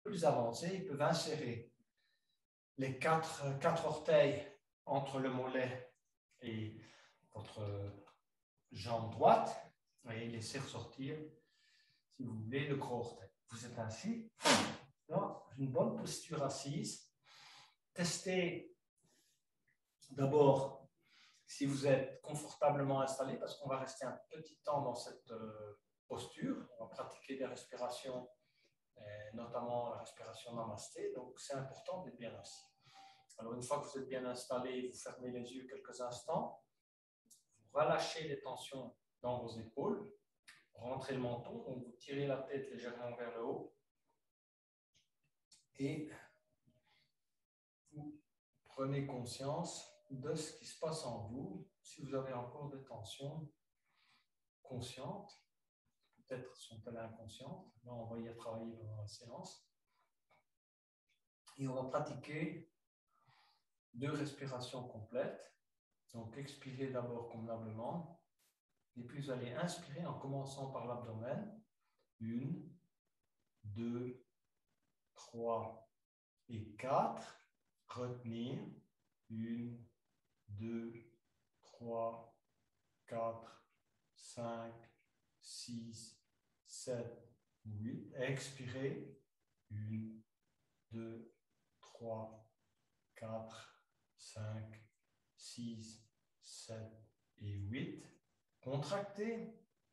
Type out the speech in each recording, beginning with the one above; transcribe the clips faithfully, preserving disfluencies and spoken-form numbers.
plus avancés, ils peuvent insérer les quatre, quatre orteils entre le mollet et votre jambe droite et laisser ressortir, si vous voulez, le gros orteil. Vous êtes ainsi, dans une bonne posture assise. Testez d'abord si vous êtes confortablement installé, parce qu'on va rester un petit temps dans cette euh, posture. On va pratiquer des respirations, et notamment la respiration namasté, donc c'est important d'être bien assis. Alors une fois que vous êtes bien installé, vous fermez les yeux quelques instants, vous relâchez les tensions dans vos épaules, rentrez le menton, donc vous tirez la tête légèrement vers le haut et vous prenez conscience de ce qui se passe en vous. Si vous avez encore des tensions conscientes, peut-être sont-elles inconscientes, là on va y travailler pendant la séance. Et on va pratiquer deux respirations complètes. Donc expirez d'abord convenablement, et puis vous allez inspirer en commençant par l'abdomen. Une, deux, trois et quatre. Retenir. Une, deux, trois, quatre, cinq, six, sept, huit. Expirez. Une, deux, trois, quatre, cinq, six, sept et huit. Contractez.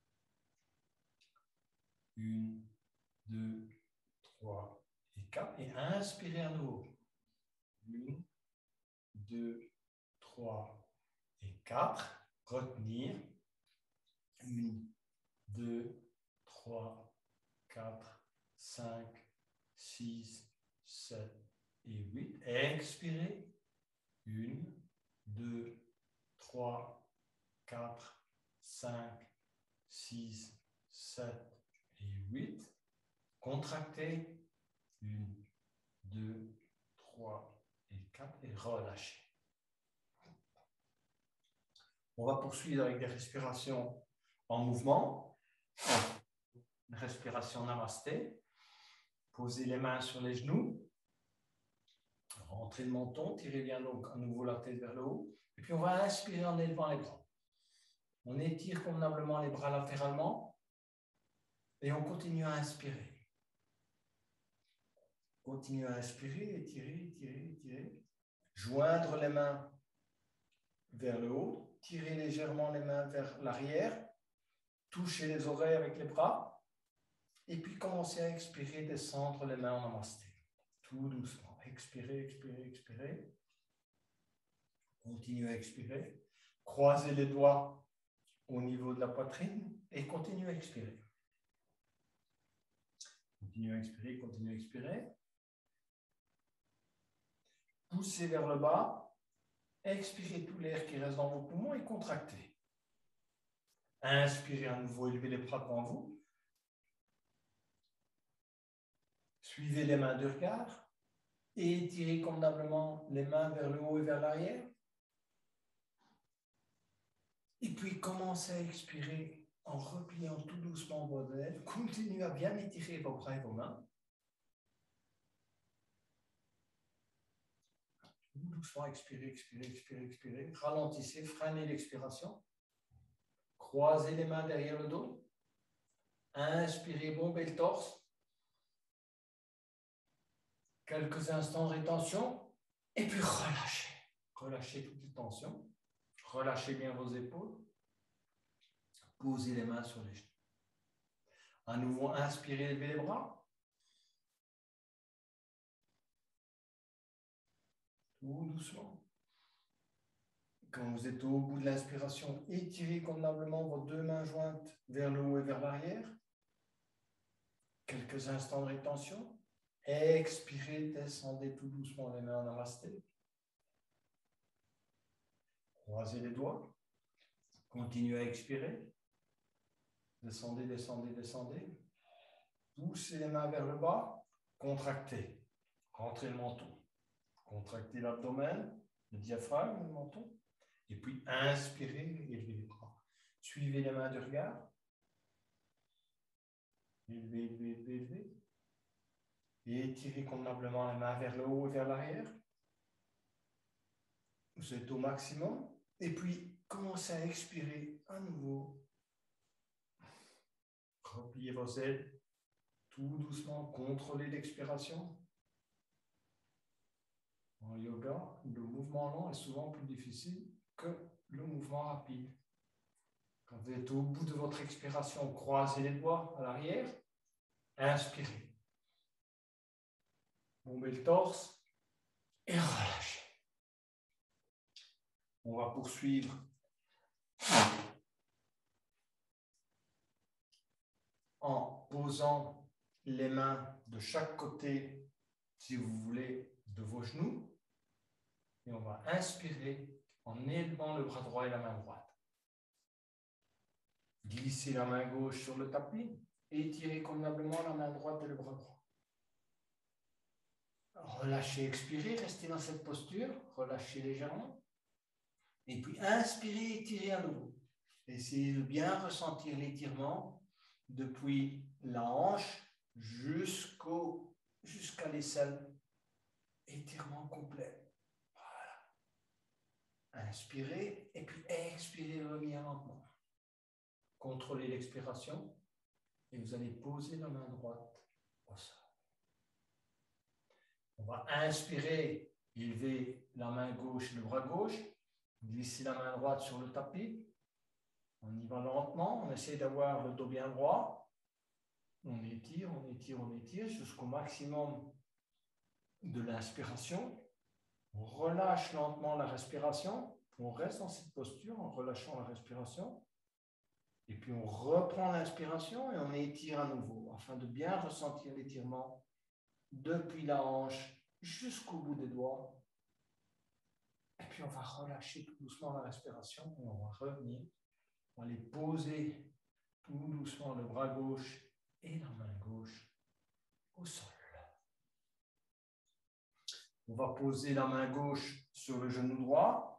Une, deux, trois et quatre. Et inspirez à nouveau. Une, deux, trois et quatre. Retenir. Une, deux, trois, quatre, cinq, six, sept et huit. Expirez. Une, deux, trois, quatre, cinq, six, sept et huit. Contractez. Une, deux, trois et quatre. Et relâchez. On va poursuivre avec des respirations en mouvement. Une respiration namasté. Posez les mains sur les genoux. Rentrez le menton. Tirez bien donc à nouveau la tête vers le haut. Et puis on va inspirer en élevant les bras. On étire convenablement les bras latéralement. Et on continue à inspirer. Continuez à inspirer, étirer, étirer, étirer. Joindre les mains vers le haut. Tirer légèrement les mains vers l'arrière. Toucher les oreilles avec les bras. Et puis commencer à expirer, descendre les mains en namasté. Tout doucement. Expirez, expirez, expirez. Continuez à expirer. Croisez les doigts au niveau de la poitrine et continuez à expirer. Continuez à expirer, continuez à expirer. Poussez vers le bas. Expirez tout l'air qui reste dans vos poumons et contractez. Inspirez à nouveau, élevez les bras devant vous. Suivez les mains du regard. Et étirez convenablement les mains vers le haut et vers l'arrière. Et puis commencez à expirer en repliant tout doucement vos ailes. Continuez à bien étirer vos bras et vos mains. Doucement, expirez, expirez, expirez, expirez. Ralentissez, freinez l'expiration. Croisez les mains derrière le dos. Inspirez, bombez le torse. Quelques instants de rétention. Et puis relâchez. Relâchez toutes les tensions. Relâchez bien vos épaules. Posez les mains sur les genoux. À nouveau, inspirez, élevez les bras. Tout doucement. Quand vous êtes au bout de l'inspiration, étirez convenablement vos deux mains jointes vers le haut et vers l'arrière. Quelques instants de rétention. Expirez, descendez tout doucement les mains en namasté. Croisez les doigts. Continuez à expirer. Descendez, descendez, descendez. Poussez les mains vers le bas. Contractez. Rentrez le menton. Contractez l'abdomen, le diaphragme, le menton. Et puis inspirez, élevez les bras. Suivez les mains du regard. Élevez, élevez, élevez, élevez. Et étirez convenablement les mains vers le haut et vers l'arrière. Vous êtes au maximum. Et puis, commencez à expirer à nouveau. Repliez vos ailes tout doucement. Contrôlez l'expiration. En yoga, le mouvement lent est souvent plus difficile que le mouvement rapide. Quand vous êtes au bout de votre expiration, croisez les doigts à l'arrière. Inspirez. Bombez le torse et relâchez. On va poursuivre en posant les mains de chaque côté, si vous voulez, de vos genoux. Et on va inspirer en élevant le bras droit et la main droite. Glissez la main gauche sur le tapis et étirez convenablement la main droite et le bras droit. Relâchez, expirez, restez dans cette posture, relâchez légèrement. Et puis inspirez, étirez à nouveau. Essayez de bien ressentir l'étirement depuis la hanche jusqu'au, jusqu'à l'aisselle. Étirement complet. Voilà. Inspirez et puis expirez, revenez lentement. Contrôlez l'expiration et vous allez poser la main droite au sol. On va inspirer, élever la main gauche et le bras gauche, glisser la main droite sur le tapis. On y va lentement, on essaie d'avoir le dos bien droit. On étire, on étire, on étire jusqu'au maximum de l'inspiration. On relâche lentement la respiration. On reste dans cette posture en relâchant la respiration. Et puis on reprend l'inspiration et on étire à nouveau afin de bien ressentir l'étirement depuis la hanche jusqu'au bout des doigts. Et puis on va relâcher tout doucement la respiration et on va revenir. On va aller poser tout doucement le bras gauche et la main gauche au sol. On va poser la main gauche sur le genou droit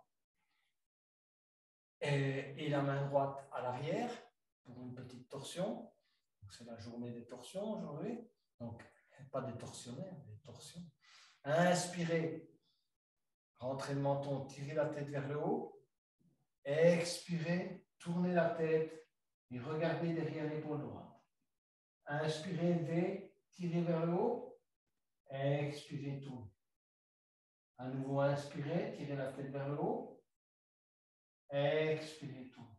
et, et la main droite à l'arrière pour une petite torsion. C'est la journée des torsions aujourd'hui. Donc, pas des torsionnaires, des torsions. Inspirez, rentrez le menton, tirez la tête vers le haut. Expirez, tournez la tête et regardez derrière l'épaule droite. Inspirez, levez, tirez vers le haut. Expirez, tournez. À nouveau, inspirez, tirez la tête vers le haut. Expirez, tournez.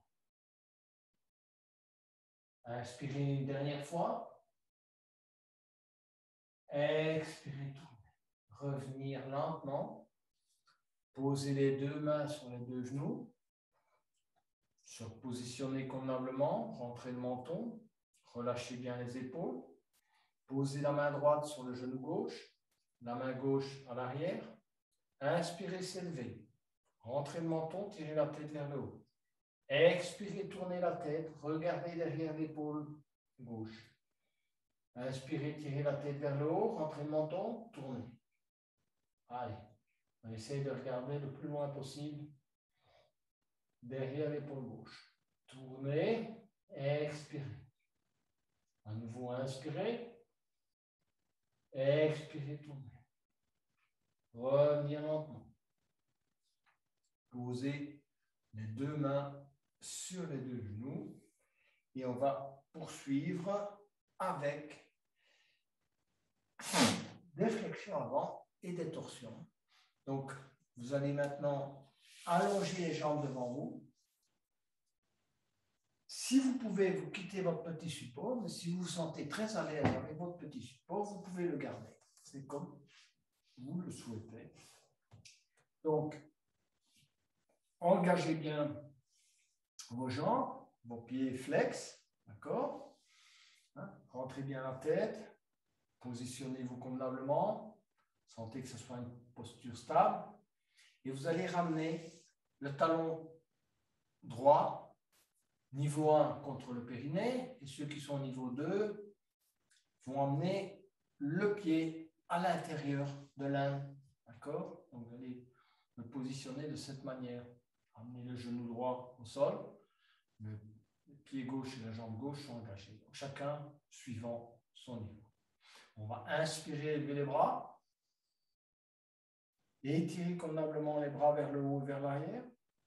Inspirez une dernière fois. Expirez, tournez. Revenir lentement. Posez les deux mains sur les deux genoux. Se positionner convenablement. Rentrez le menton. Relâchez bien les épaules. Posez la main droite sur le genou gauche. La main gauche à l'arrière. Inspirez, s'élever. Rentrez le menton, tirez la tête vers le haut. Expirez, tournez la tête. Regardez derrière l'épaule gauche. Inspirez, tirez la tête vers le haut. Rentrez le menton, tournez. Allez. On essaye de regarder le plus loin possible derrière l'épaule gauche. Tournez, expirez. À nouveau, inspirez. Expirez, tournez. Revenir lentement. Posez les deux mains sur les deux genoux et on va poursuivre avec des flexions avant et des torsions. Donc, vous allez maintenant allonger les jambes devant vous. Si vous pouvez, vous quittez votre petit support, mais si vous vous sentez très à l'aise avec votre petit support, vous pouvez le garder. C'est comme vous le souhaitez. Donc, engagez bien vos jambes, vos pieds flex, d'accord? Hein? Rentrez bien la tête, positionnez-vous convenablement, sentez que ce soit une posture stable, et vous allez ramener le talon droit, niveau un contre le périnée, et ceux qui sont au niveau deux vont emmener le pied à l'intérieur de l'âne, d'accord? Donc vous allez le positionner de cette manière. Amenez le genou droit au sol, le pied gauche et la jambe gauche sont engagés. Donc, chacun suivant son niveau. On va inspirer, lever les bras. Et étirer convenablement les bras vers le haut et vers l'arrière.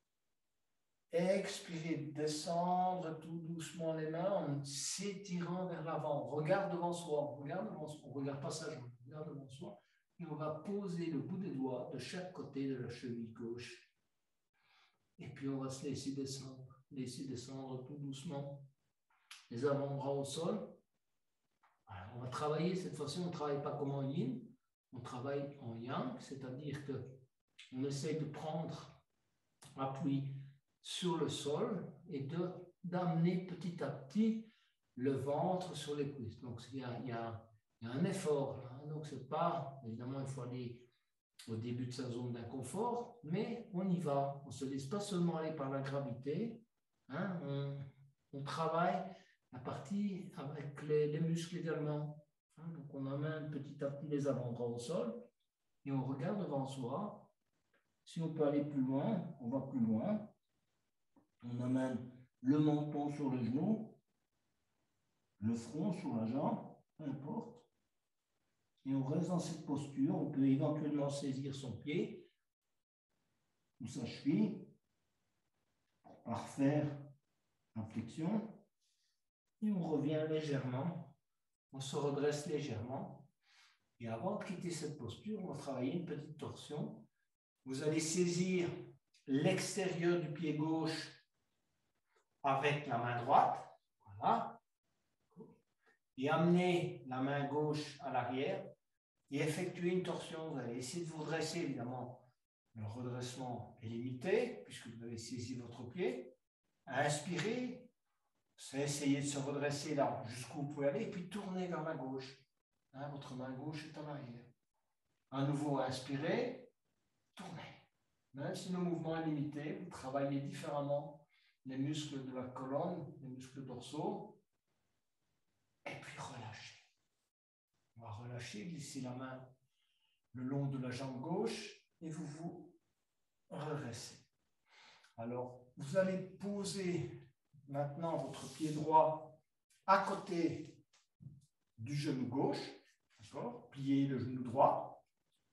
Expirer, descendre tout doucement les mains en s'étirant vers l'avant. Regarde devant soi, regarde devant soi. On ne regarde pas sa jambe, on regarde devant soi. Et on va poser le bout des doigts de chaque côté de la cheville gauche. Et puis on va se laisser descendre, laisser descendre tout doucement les avant-bras au sol. Alors, on va travailler, cette fois-ci, on ne travaille pas comme en yin, on travaille en yang, c'est-à-dire qu'on essaie de prendre appui sur le sol et d'amener petit à petit le ventre sur les cuisses. Donc, il y a, il y a, il y a un effort. Hein. Donc, c'est pas, évidemment, il faut aller au début de sa zone d'inconfort, mais on y va. On ne se laisse pas seulement aller par la gravité. Hein. On, on travaille la partie avec les, les muscles également. Hein. Donc, on amène petit à petit les avant-bras au sol et on regarde devant soi. Si on peut aller plus loin, on va plus loin. On amène le menton sur le genou, le front sur la jambe, peu importe. Et on reste dans cette posture. On peut éventuellement saisir son pied ou sa cheville pour parfaire la flexion. Et on revient légèrement. On se redresse légèrement. Et avant de quitter cette posture, on va travailler une petite torsion. Vous allez saisir l'extérieur du pied gauche avec la main droite, voilà, et amener la main gauche à l'arrière et effectuer une torsion. Vous allez essayer de vous redresser, évidemment. Le redressement est limité puisque vous avez saisi votre pied. Inspirez, c'est essayer de se redresser là jusqu'où vous pouvez aller et puis tournez vers la gauche. Hein, votre main gauche est à l'arrière. À nouveau, inspirez, tournez. Même si le mouvement est limité, vous travaillez différemment les muscles de la colonne, les muscles dorsaux, et puis relâchez. On va relâcher, glisser la main le long de la jambe gauche et vous vous redressez. Alors, vous allez poser maintenant votre pied droit à côté du genou gauche, d'accord? Pliez le genou droit.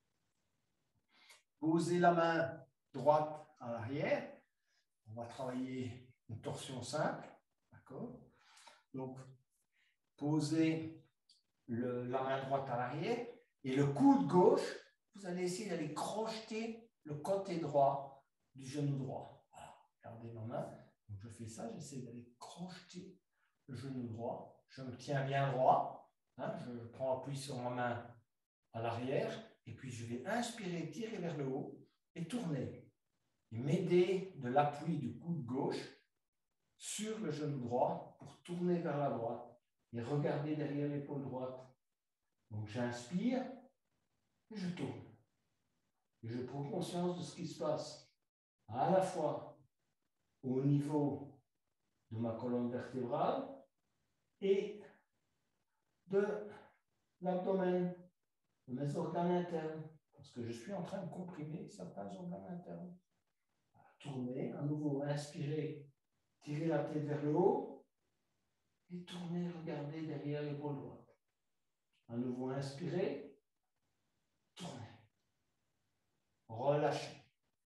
Posez la main droite à l'arrière. On va travailler une torsion simple, d'accord? Donc, posez le, la main droite à l'arrière et le coude gauche, vous allez essayer d'aller crocheter le côté droit du genou droit. Voilà. Regardez ma main. Donc, je fais ça, j'essaie d'aller crocheter le genou droit. Je me tiens bien droit. Hein, je prends appui sur ma main à l'arrière et puis je vais inspirer, tirer vers le haut et tourner. Et m'aider de l'appui du coude gauche sur le genou droit pour tourner vers la droite et regarder derrière l'épaule droite. Donc j'inspire et je tourne. Et je prends conscience de ce qui se passe à la fois au niveau de ma colonne vertébrale et de l'abdomen, de mes organes internes, parce que je suis en train de comprimer certains organes internes. Tournez, à nouveau, inspirez, tirez la tête vers le haut et tournez, regardez derrière l'épaule droite. À nouveau, inspirez, tournez, relâchez.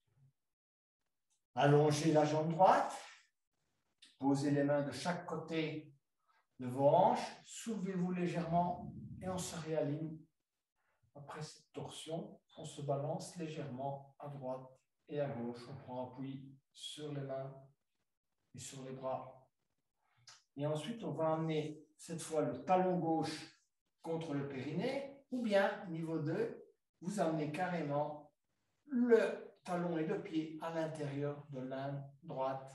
Allongez la jambe droite, posez les mains de chaque côté de vos hanches, soulevez-vous légèrement et on se réaligne. Après cette torsion, on se balance légèrement à droite et à gauche. On prend appui sur les mains et sur les bras. Et ensuite, on va amener cette fois le talon gauche contre le périnée, ou bien, niveau deux, vous amenez carrément le talon et le pied à l'intérieur de l'âne droite.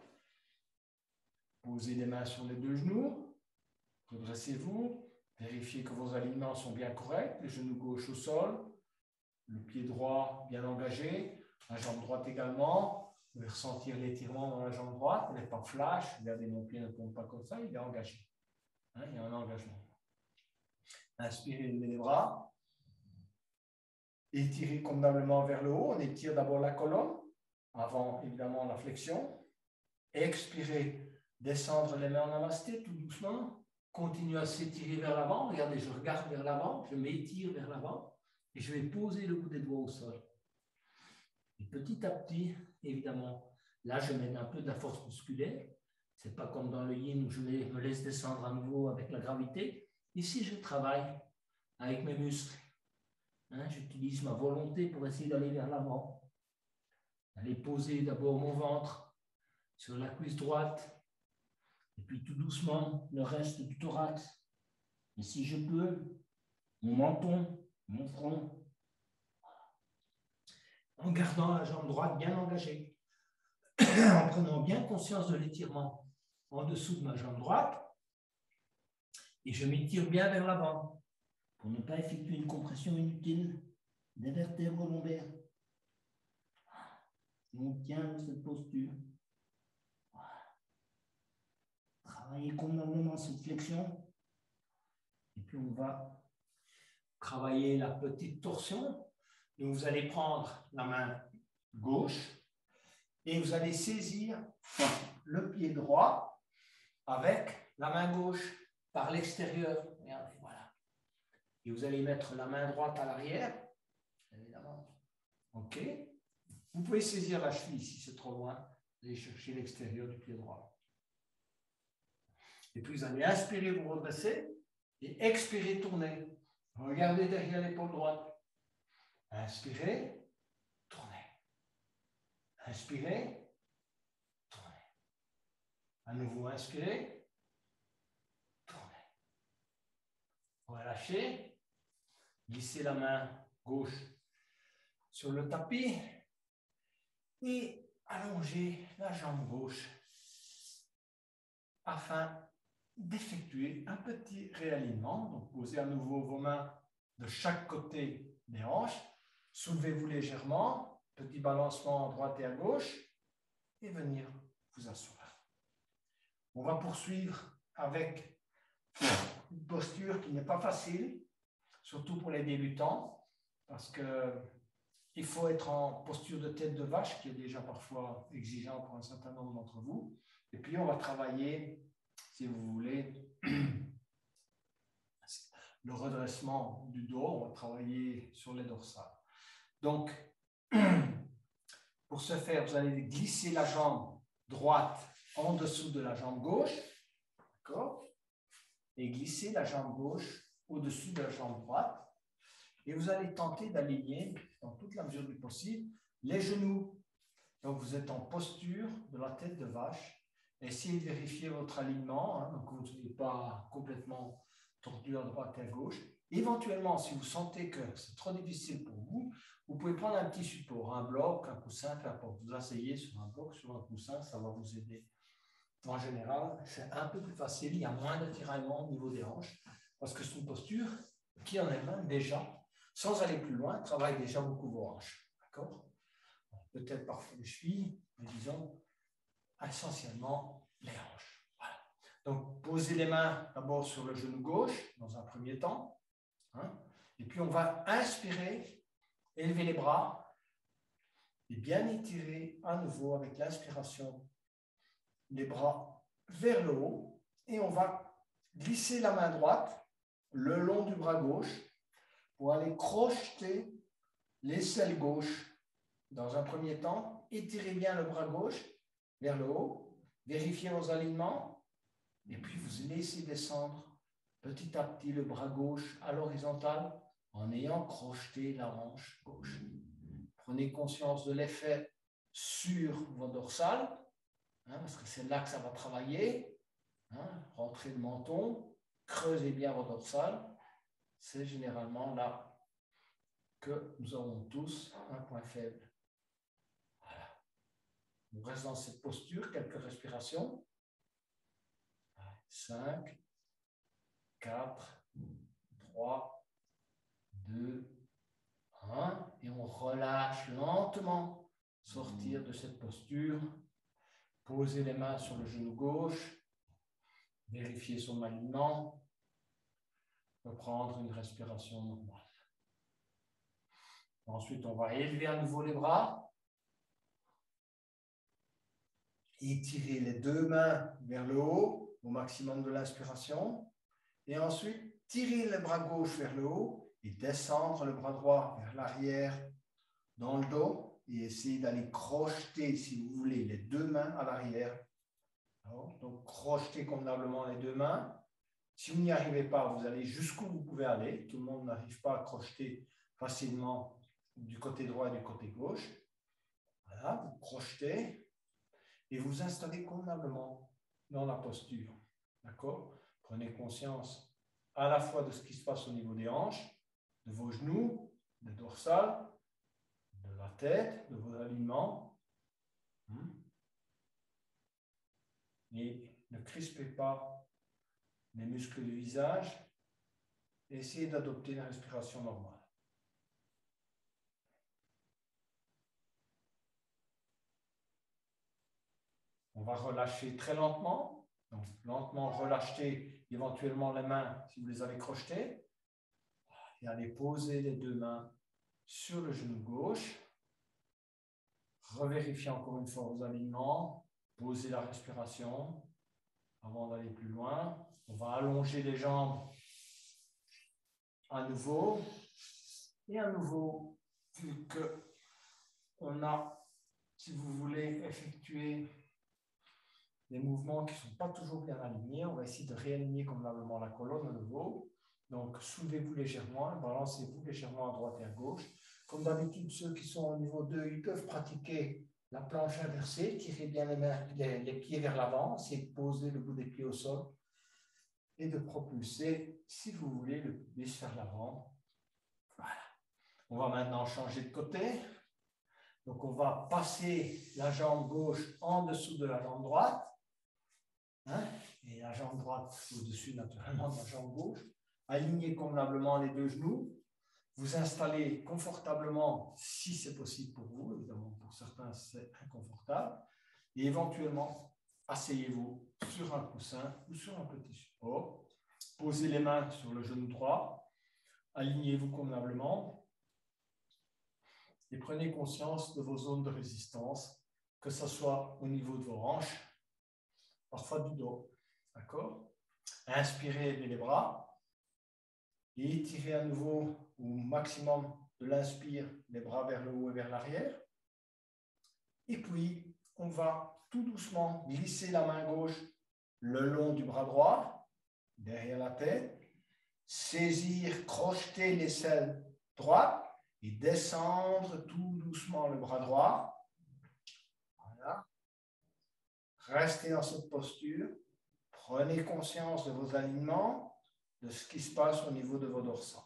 Posez les mains sur les deux genoux, redressez-vous, vérifiez que vos alignements sont bien corrects, le genou gauche au sol, le pied droit bien engagé, la jambe droite également. Vous pouvez ressentir l'étirement dans la jambe droite, elle n'est pas flash, regardez, mon pied ne tombe pas comme ça, il est engagé. Hein, il y a un engagement. Inspirez, levez les bras. Étirez convenablement vers le haut. On étire d'abord la colonne, avant évidemment la flexion. Expirez, descendre les mains en namasté tout doucement. continue à s'étirer vers l'avant. Regardez, je regarde vers l'avant, je m'étire vers l'avant et je vais poser le bout des doigts au sol. Et petit à petit, évidemment, là, je mène un peu de la force musculaire. Ce n'est pas comme dans le yin où je me laisse descendre à nouveau avec la gravité. Ici, je travaille avec mes muscles. Hein, j'utilise ma volonté pour essayer d'aller vers l'avant. Aller poser d'abord mon ventre sur la cuisse droite. Et puis tout doucement, le reste du thorax. Et si je peux, mon menton, mon front. En gardant la jambe droite bien engagée. En prenant bien conscience de l'étirement en dessous de ma jambe droite. Et je m'étire bien vers l'avant pour ne pas effectuer une compression inutile des vertèbres lombaires. Et on tient cette posture. Travaillez convenablement cette flexion. Et puis on va travailler la petite torsion. Donc vous allez prendre la main gauche et vous allez saisir le pied droit avec la main gauche par l'extérieur. Regardez, voilà. Et vous allez mettre la main droite à l'arrière, évidemment. OK. Vous pouvez saisir la cheville si c'est trop loin. Vous allez chercher l'extérieur du pied droit. Et puis vous allez inspirer, vous redresser et expirer, tourner. Regardez derrière l'épaule droite. Inspirez, tournez. Inspirez, tournez. À nouveau, inspirez, tournez. Relâchez. Glissez la main gauche sur le tapis et allongez la jambe gauche afin d'effectuer un petit réalignement. Donc, posez à nouveau vos mains de chaque côté des hanches. Soulevez-vous légèrement, petit balancement à droite et à gauche, et venir vous asseoir. On va poursuivre avec une posture qui n'est pas facile, surtout pour les débutants, parce qu'il faut être en posture de tête de vache, qui est déjà parfois exigeant pour un certain nombre d'entre vous. Et puis, on va travailler, si vous voulez, le redressement du dos, on va travailler sur les dorsales. Donc, pour ce faire, vous allez glisser la jambe droite en dessous de la jambe gauche, d'accord, et glisser la jambe gauche au-dessus de la jambe droite. Et vous allez tenter d'aligner, dans toute la mesure du possible, les genoux. Donc, vous êtes en posture de la tête de vache. Essayez de vérifier votre alignement, hein, donc vous ne soyez pas complètement tordu à droite et à gauche. Éventuellement, si vous sentez que c'est trop difficile pour vous, vous pouvez prendre un petit support, un bloc, un coussin, peu importe. Vous asseyez sur un bloc, sur un coussin, ça va vous aider. En général, c'est un peu plus facile, il y a moins de tiraillement au niveau des hanches, parce que c'est une posture qui en elle-même déjà, sans aller plus loin, travaille déjà beaucoup vos hanches. D'accord? Peut-être parfois les chevilles, mais disons essentiellement les hanches. Voilà. Donc, posez les mains d'abord sur le genou gauche, dans un premier temps. Hein, et puis, on va inspirer, élever les bras et bien étirer à nouveau avec l'inspiration les bras vers le haut. Et on va glisser la main droite le long du bras gauche pour aller crocheter l'aisselle gauche. Dans un premier temps, étirez bien le bras gauche vers le haut, vérifiez vos alignements et puis vous laissez descendre petit à petit le bras gauche à l'horizontale en ayant crocheté la hanche gauche. Prenez conscience de l'effet sur vos dorsales, hein, parce que c'est là que ça va travailler. Hein, rentrez le menton, creusez bien vos dorsales. C'est généralement là que nous avons tous un point faible. Voilà. On reste dans cette posture, quelques respirations. cinq, quatre, trois, deux, un. Et on relâche lentement. Sortir de cette posture. Poser les mains sur le genou gauche. Vérifier son alignement. Reprendre une respiration normale. Ensuite, on va élever à nouveau les bras. Étirer les deux mains vers le haut au maximum de l'inspiration. Et ensuite, tirer le bras gauche vers le haut et descendre le bras droit vers l'arrière dans le dos et essayer d'aller crocheter, si vous voulez, les deux mains à l'arrière. Donc, crocheter convenablement les deux mains. Si vous n'y arrivez pas, vous allez jusqu'où vous pouvez aller. Tout le monde n'arrive pas à crocheter facilement du côté droit et du côté gauche. Voilà, vous crochetez et vous installez convenablement dans la posture. D'accord? Prenez conscience à la fois de ce qui se passe au niveau des hanches, de vos genoux, des dorsales, de la tête, de vos alignements. Et ne crispez pas les muscles du visage. Essayez d'adopter une respiration normale. On va relâcher très lentement. Donc, lentement, relâchez éventuellement les mains si vous les avez crochetées. Et allez poser les deux mains sur le genou gauche. Revérifiez encore une fois vos alignements. Posez la respiration avant d'aller plus loin. On va allonger les jambes à nouveau. Et à nouveau, vu qu'on a, si vous voulez, effectuer des mouvements qui ne sont pas toujours bien alignés, on va essayer de réaligner convenablement la colonne à nouveau. Donc, soulevez-vous légèrement, balancez-vous légèrement à droite et à gauche. Comme d'habitude, ceux qui sont au niveau deux, ils peuvent pratiquer la planche inversée. Tirez bien les, mains, les, les pieds vers l'avant, essayez de poser le bout des pieds au sol et de propulser, si vous voulez, le pubis vers l'avant. Voilà. On va maintenant changer de côté. Donc, on va passer la jambe gauche en dessous de la jambe droite. Hein? Et la jambe droite au-dessus, naturellement, de la jambe gauche. Alignez convenablement les deux genoux. Vous installez confortablement, si c'est possible pour vous. Évidemment, pour certains, c'est inconfortable. Et éventuellement, asseyez-vous sur un coussin ou sur un petit support. Posez les mains sur le genou droit. Alignez-vous convenablement. Et prenez conscience de vos zones de résistance, que ce soit au niveau de vos hanches, parfois du dos. D'accord? Inspirez, levez les bras. Et étirez à nouveau au maximum de l'inspire, les bras vers le haut et vers l'arrière. Et puis, on va tout doucement glisser la main gauche le long du bras droit, derrière la tête. Saisir, crocheter l'aisselle droite et descendre tout doucement le bras droit. Voilà. Restez dans cette posture. Prenez conscience de vos alignements, de ce qui se passe au niveau de vos dorsales.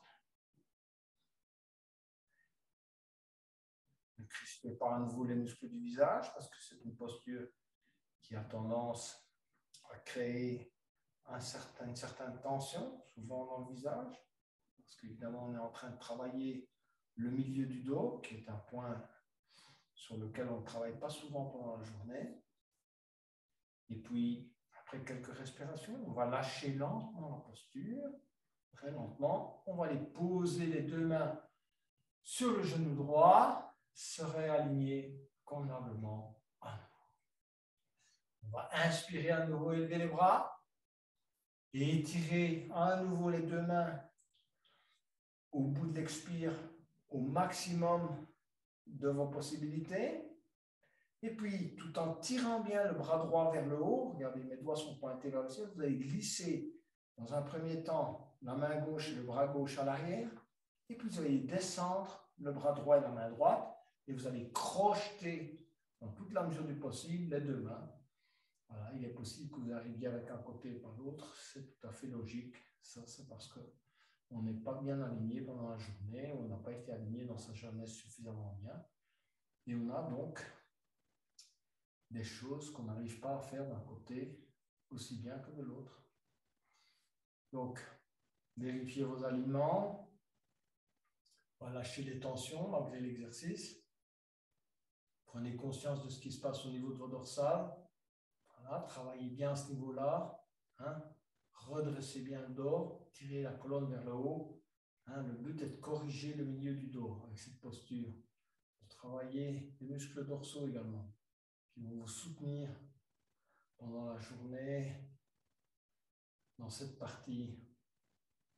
Ne crispez pas à nouveau les muscles du visage parce que c'est une posture qui a tendance à créer un certain, une certaine tension, souvent dans le visage, parce qu'évidemment, on est en train de travailler le milieu du dos, qui est un point sur lequel on ne travaille pas souvent pendant la journée. Et puis, après quelques respirations, on va lâcher lentement la posture, très lentement. On va les poser les deux mains sur le genou droit, se réaligner convenablement à nouveau. On va inspirer à nouveau, élever les bras et étirer à nouveau les deux mains au bout de l'expire au maximum de vos possibilités. Et puis, tout en tirant bien le bras droit vers le haut, regardez, mes doigts sont pointés vers le ciel, vous allez glisser dans un premier temps la main gauche et le bras gauche à l'arrière, et puis vous allez descendre le bras droit et la main droite, et vous allez crocheter dans toute la mesure du possible les deux mains. Voilà, il est possible que vous arriviez avec un côté et pas l'autre, c'est tout à fait logique. Ça, c'est parce qu'on n'est pas bien aligné pendant la journée, on n'a pas été aligné dans sa journée suffisamment bien, et on a donc des choses qu'on n'arrive pas à faire d'un côté aussi bien que de l'autre. Donc, vérifiez vos alignements, relâchez les tensions malgré l'exercice, prenez conscience de ce qui se passe au niveau de vos dorsales, voilà, travaillez bien à ce niveau-là, hein, redressez bien le dos, tirez la colonne vers le haut, hein, le but est de corriger le milieu du dos avec cette posture, de travailler les muscles dorsaux également, qui vont vous soutenir pendant la journée dans cette partie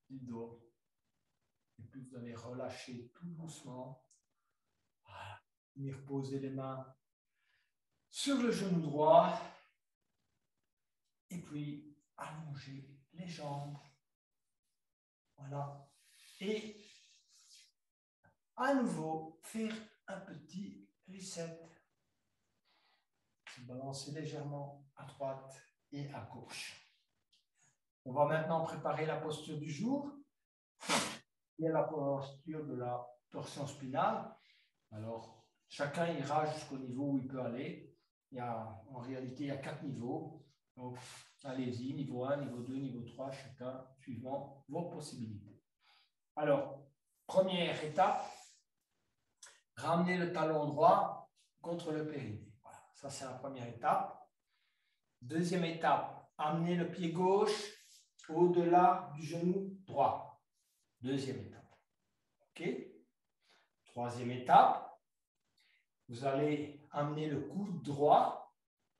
du dos. Et puis vous allez relâcher tout doucement. Voilà. Venir poser les mains sur le genou droit. Et puis allonger les jambes. Voilà. Et à nouveau, faire un petit reset. Se balancer légèrement à droite et à gauche. On va maintenant préparer la posture du jour. Il y a la posture de la torsion spinale. Alors, chacun ira jusqu'au niveau où il peut aller. Il y a, en réalité, il y a quatre niveaux. Donc, allez-y, niveau un, niveau deux, niveau trois, chacun suivant vos possibilités. Alors, première étape, ramener le talon droit contre le périnée. Voilà, ça c'est la première étape. Deuxième étape, amener le pied gauche au-delà du genou droit. Deuxième étape. OK? Troisième étape, vous allez amener le coude droit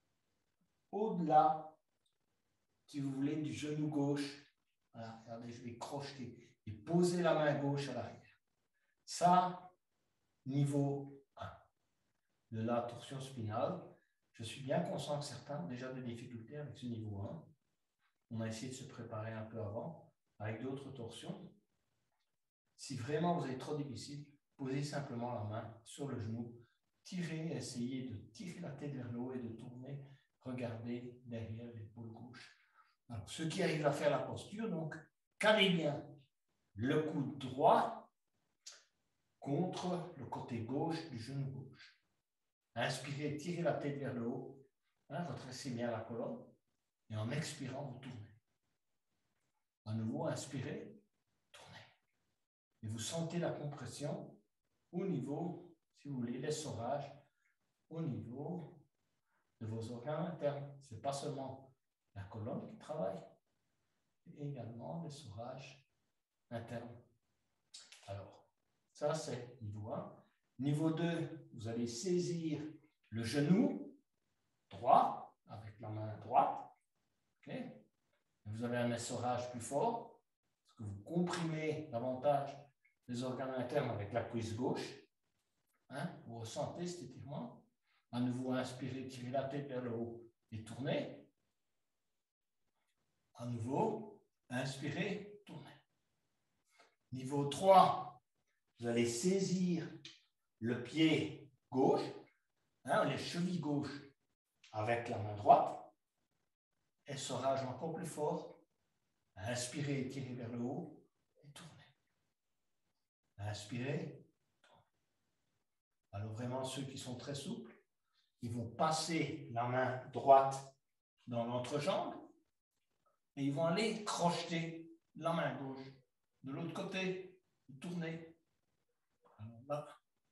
au-delà, si vous voulez, du genou gauche. Voilà, regardez, je vais crocheter et poser la main gauche à l'arrière. Ça, niveau un de la torsion spinale. Je suis bien conscient que certains ont déjà des difficultés avec ce niveau un. On a essayé de se préparer un peu avant avec d'autres torsions. Si vraiment vous avez trop difficile, posez simplement la main sur le genou, tirez, essayez de tirer la tête vers le haut et de tourner, regardez derrière l'épaule gauche. Alors, ceux qui arrivent à faire la posture, donc, calez bien le coude droit contre le côté gauche du genou gauche. Inspirez, tirez la tête vers le haut, hein, redressez bien la colonne, et en expirant, vous tournez. À nouveau, inspirez, tournez. Et vous sentez la compression au niveau, si vous voulez, l'essorage, au niveau de vos organes internes. Ce n'est pas seulement la colonne qui travaille, mais également l'essorage interne. Alors, ça c'est niveau un. Niveau deux, vous allez saisir le genou droit avec la main droite. Okay. Vous avez un essorage plus fort parce que vous comprimez davantage les organes internes avec la cuisse gauche. Hein, vous ressentez cet étirement. À nouveau, inspirez, tirez la tête vers le haut et tournez. À nouveau, inspirez, tournez. Niveau trois, vous allez saisir le pied gauche, hein, les chevilles gauches avec la main droite. Essorage encore plus fort. Inspirez, tirez vers le haut et tournez. Inspirez, tournez. Alors vraiment, ceux qui sont très souples, ils vont passer la main droite dans l'entrejambe et ils vont aller crocheter la main gauche de l'autre côté, tourner. Alors là,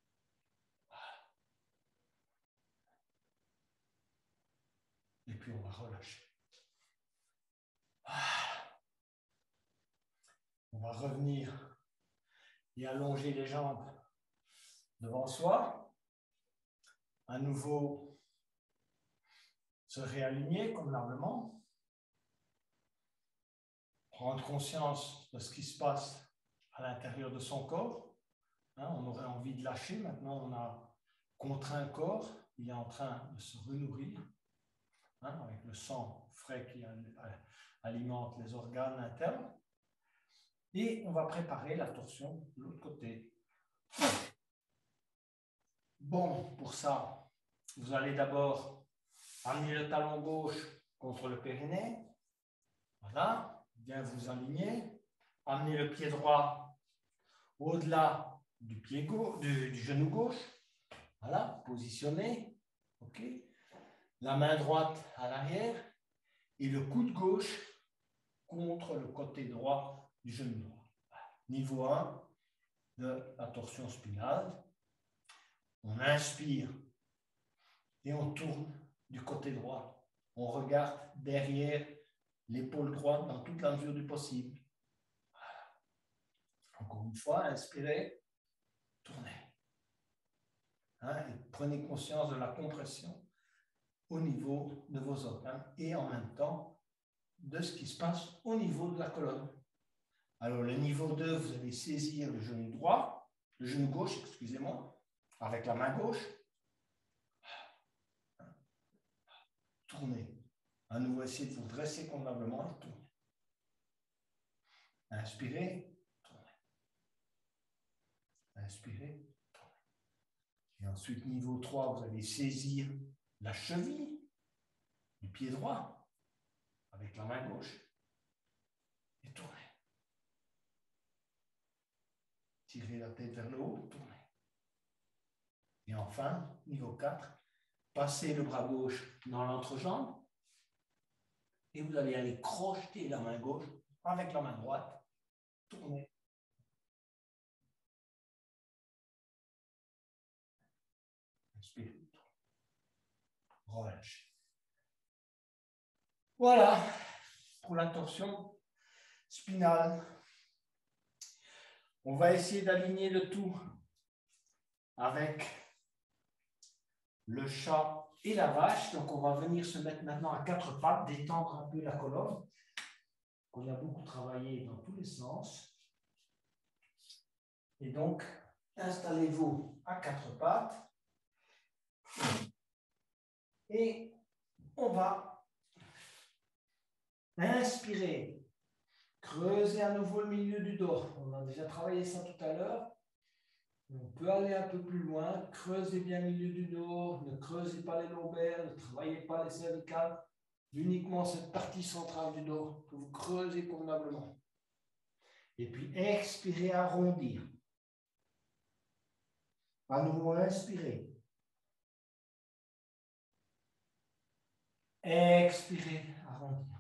et puis on va relâcher. On va revenir et allonger les jambes devant soi. À nouveau, se réaligner convenablement. Prendre conscience de ce qui se passe à l'intérieur de son corps. Hein, on aurait envie de lâcher. Maintenant, on a contraint le corps. Il est en train de se renourrir. Hein, avec le sang frais qui alimente les organes internes. Et on va préparer la torsion de l'autre côté. Bon, pour ça, vous allez d'abord amener le talon gauche contre le périnée. Voilà, bien vous aligner. Amenez le pied droit au-delà du, pied gauche, du, du genou gauche. Voilà, positionné. OK. La main droite à l'arrière et le coude gauche contre le côté droit du genou droit. Niveau un de la torsion spinale. On inspire et on tourne du côté droit. On regarde derrière l'épaule droite dans toute la mesure du possible. Voilà. Encore une fois, inspirez, tournez. Hein, et prenez conscience de la compression au niveau de vos organes et en même temps de ce qui se passe au niveau de la colonne. Alors, le niveau deux, vous allez saisir le genou droit, le genou gauche, excusez-moi, avec la main gauche. Tournez. À nouveau, essayez de vous dresser convenablement et tournez. Inspirez, tournez. Inspirez, tournez. Et ensuite, niveau trois, vous allez saisir la cheville du pied droit avec la main gauche et tournez. Tirez la tête vers le haut, tournez. Et enfin, niveau quatre, passez le bras gauche dans l'entrejambe et vous allez aller crocheter la main gauche avec la main droite, tournez. Inspirez, relâchez. Voilà pour la torsion spinale. On va essayer d'aligner le tout avec le chat et la vache. Donc, on va venir se mettre maintenant à quatre pattes, détendre un peu la colonne. On a beaucoup travaillé dans tous les sens. Et donc, installez-vous à quatre pattes. Et on va inspirer. Creusez à nouveau le milieu du dos. On a déjà travaillé ça tout à l'heure. On peut aller un peu plus loin. Creusez bien le milieu du dos. Ne creusez pas les lombaires. Ne travaillez pas les cervicales. Uniquement cette partie centrale du dos que vous creusez convenablement. Et puis expirez, arrondir. À nouveau, inspirez. Expirez, arrondir.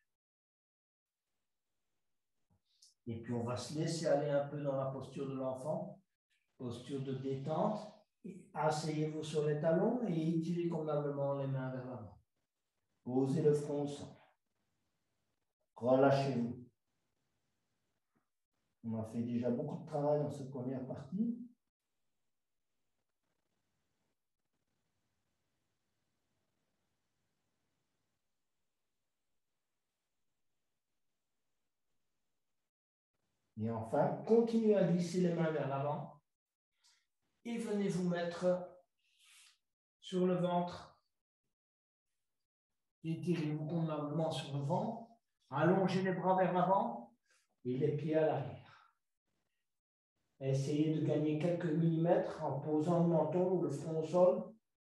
Et puis on va se laisser aller un peu dans la posture de l'enfant, posture de détente. Asseyez-vous sur les talons et étirez convenablement les mains vers l'avant. Posez le front au sol. Relâchez-vous. On a fait déjà beaucoup de travail dans cette première partie. Et enfin, continuez à glisser les mains vers l'avant et venez vous mettre sur le ventre. Étirez-vous convenablement sur le ventre. Allongez les bras vers l'avant et les pieds à l'arrière. Essayez de gagner quelques millimètres en posant le menton ou le front au sol.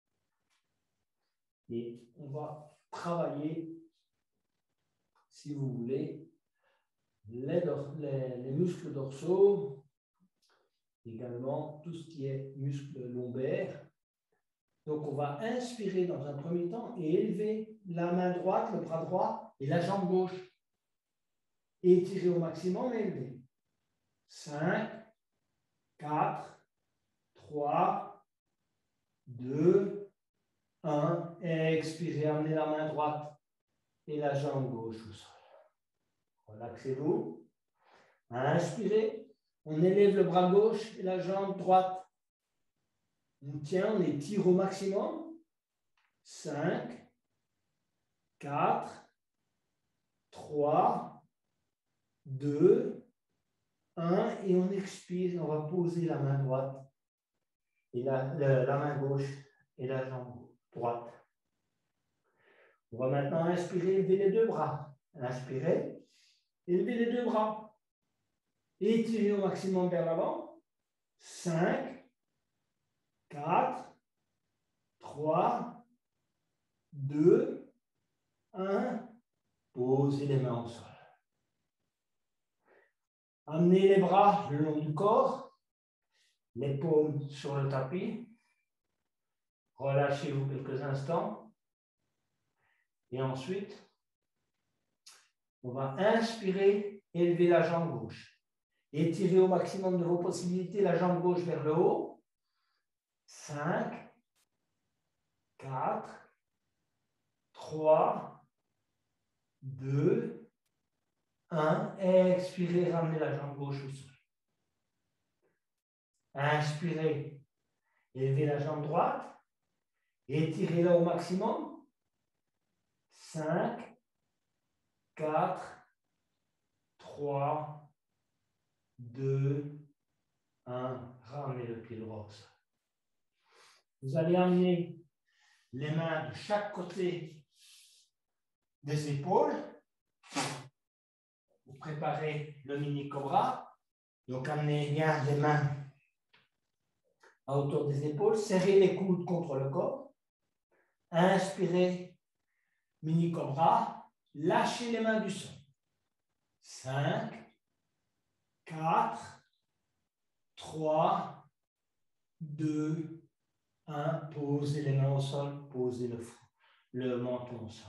Et on va travailler, si vous voulez, les, les, les muscles dorsaux, également tout ce qui est muscles lombaires. Donc, on va inspirer dans un premier temps et élever la main droite, le bras droit et la jambe gauche. Et étirer au maximum et élever. cinq, quatre, trois, deux, un. Expirez, amenez la main droite et la jambe gauche au sol. Relaxez-vous. Inspirez. On élève le bras gauche et la jambe droite. On tient, on étire au maximum. cinq, quatre, trois, deux, un. Et on expire. On va poser la main droite et la, la, la main gauche et la jambe droite. On va maintenant inspirer, élever les deux bras. Inspirez, élevez les deux bras. Étirez au maximum vers l'avant. cinq, quatre, trois, deux, un. Posez les mains au sol. Amenez les bras le long du corps, les paumes sur le tapis. Relâchez-vous quelques instants. Et ensuite, on va inspirer, élever la jambe gauche. Étirez au maximum de vos possibilités la jambe gauche vers le haut. cinq, quatre, trois, deux, un. Expirez, ramenez la jambe gauche au sol. Inspirez, élevez la jambe droite. Étirez-la au maximum. cinq, quatre, trois, deux, un. Ramenez le pied droit au sol. Vous allez amener les mains de chaque côté des épaules. Vous préparez le mini cobra. Donc, amenez bien les mains à hauteur des épaules. Serrez les coudes contre le corps. Inspirez, mini cobra. Lâchez les mains du sol. cinq, quatre, trois, deux, un. Posez les mains au sol. Posez le front, le menton au sol.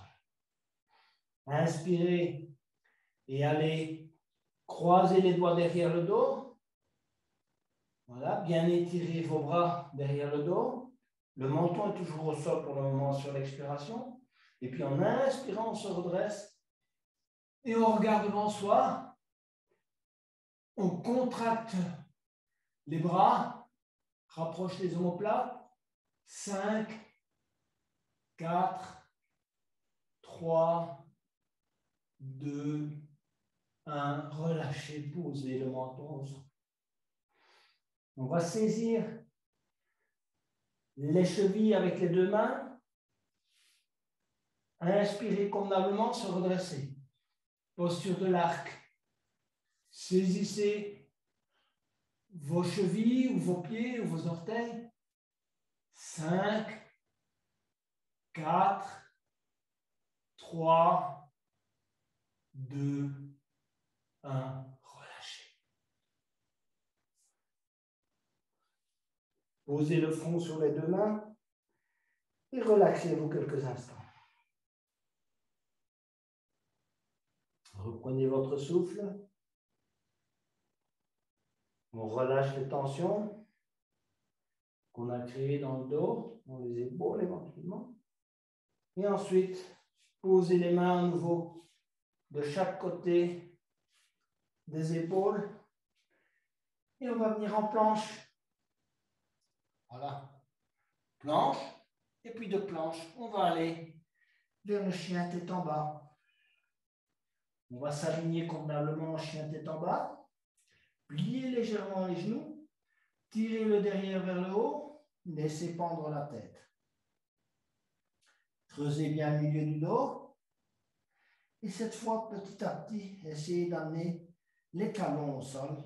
Inspirez et allez croiser les doigts derrière le dos. Voilà, bien étirer vos bras derrière le dos. Le menton est toujours au sol pour le moment sur l'expiration. Et puis en inspirant, on se redresse et on regarde devant soi. On contracte les bras, rapproche les omoplates. cinq, quatre, trois, deux, un. Relâchez, posez le menton au sol. On va saisir les chevilles avec les deux mains. Inspirez convenablement, se redresser. Posture de l'arc. Saisissez vos chevilles ou vos pieds ou vos orteils. cinq, quatre, trois, deux, un. Relâchez. Posez le front sur les deux mains et relaxez-vous quelques instants. Reprenez votre souffle. On relâche les tensions qu'on a créées dans le dos, dans les épaules éventuellement. Et ensuite, posez les mains à nouveau de chaque côté des épaules. Et on va venir en planche. Voilà. Planche. Et puis de planche, on va aller vers le chien tête en bas. On va s'aligner convenablement en chien tête en bas. Pliez légèrement les genoux. Tirez le derrière vers le haut. Laissez pendre la tête. Creusez bien le milieu du dos. Et cette fois, petit à petit, essayez d'amener les talons au sol.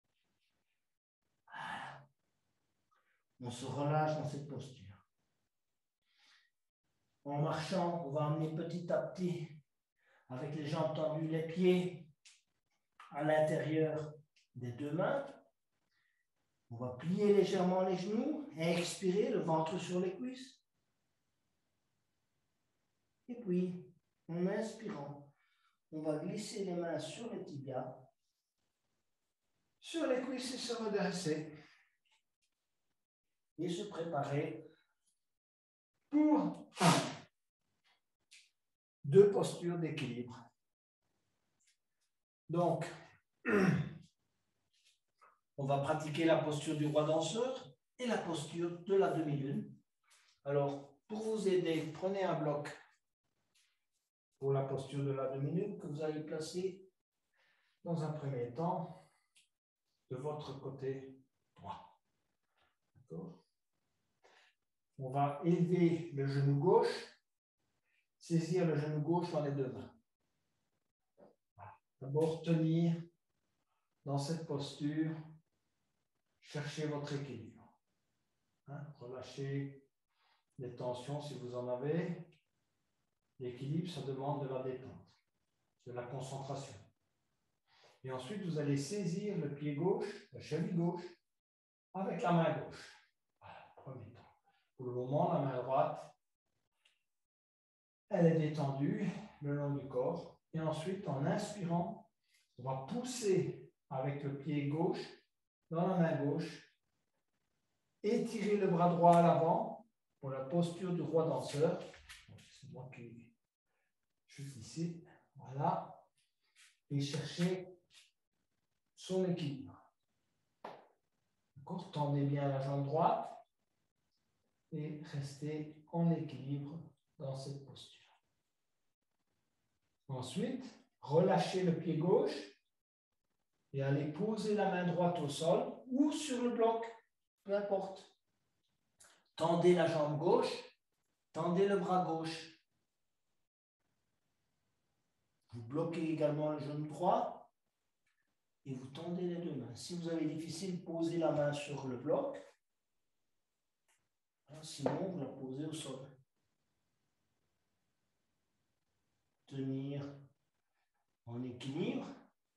Voilà. On se relâche dans cette posture. En marchant, on va amener petit à petit, avec les jambes tendues, les pieds à l'intérieur des deux mains. On va plier légèrement les genoux et expirer, le ventre sur les cuisses. Et puis, en inspirant, on va glisser les mains sur les tibias, sur les cuisses et se redresser. Et se préparer pour deux postures d'équilibre. Donc, on va pratiquer la posture du roi danseur et la posture de la demi-lune. Alors, pour vous aider, prenez un bloc pour la posture de la demi-lune que vous allez placer dans un premier temps de votre côté droit. D'accord ? On va élever le genou gauche, saisir le genou gauche dans les deux mains. D'abord, tenir dans cette posture, cherchez votre équilibre. Hein? Relâchez les tensions si vous en avez. L'équilibre, ça demande de la détente, de la concentration. Et ensuite, vous allez saisir le pied gauche, la cheville gauche, avec la main gauche. Voilà, premier temps. Pour le moment, la main droite, elle est détendue le long du corps. Et ensuite, en inspirant, on va pousser avec le pied gauche dans la main gauche. Étirer le bras droit à l'avant pour la posture du roi danseur. C'est moi qui juste ici. Voilà. Et chercher son équilibre. D'accord ? Tendez bien la jambe droite et restez en équilibre dans cette posture. Ensuite, relâchez le pied gauche et allez poser la main droite au sol ou sur le bloc, peu importe. Tendez la jambe gauche, tendez le bras gauche. Vous bloquez également le genou droit et vous tendez les deux mains. Si vous avez difficile, posez la main sur le bloc. Sinon, vous la posez au sol. Tenir en équilibre.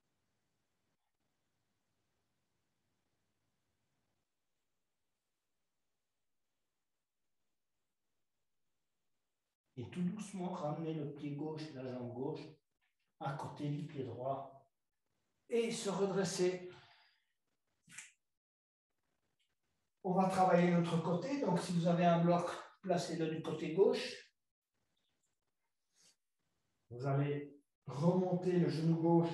Et tout doucement, ramener le pied gauche, la jambe gauche, à côté du pied droit. Et se redresser. On va travailler l'autre côté. Donc, si vous avez un bloc, placez-le du côté gauche. Vous allez remonter le genou gauche